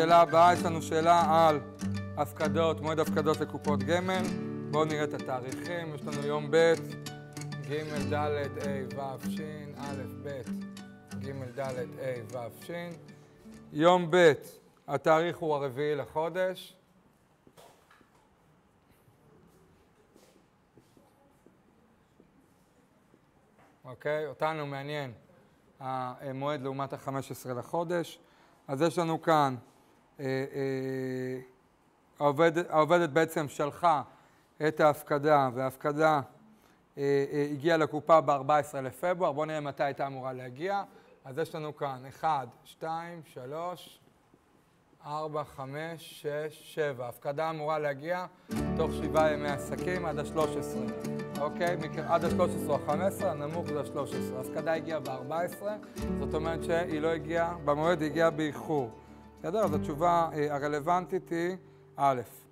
השאלה הבאה, יש לנו שאלה על הפקדות, מועד הפקדות לקופות גמל. בואו נראה את התאריכים. יש לנו יום ב', ג' ד' ה' ו' ש', א' ב', ג' ד' ה' ו' ש'. יום ב', התאריך הוא הרביעי לחודש. אוקיי, אותנו מעניין המועד לעומת ה-15 לחודש. אז יש לנו כאן, העובדת בעצם שלחה את ההפקדה, וההפקדה הגיעה לקופה ב-14 לפברואר. בואו נראה מתי הייתה אמורה להגיע. אז יש לנו כאן 1, 2, 3, 4, 5, 6, 7. ההפקדה אמורה להגיע תוך 7 ימי עסקים עד ה-13. אוקיי? עד ה-13 או ה-15, הנמוך זה ה-13. ההפקדה הגיעה ב-14, זאת אומרת שהיא לא הגיעה, במועד היא הגיעה באיחור. בסדר? אז התשובה הרלוונטית היא א'.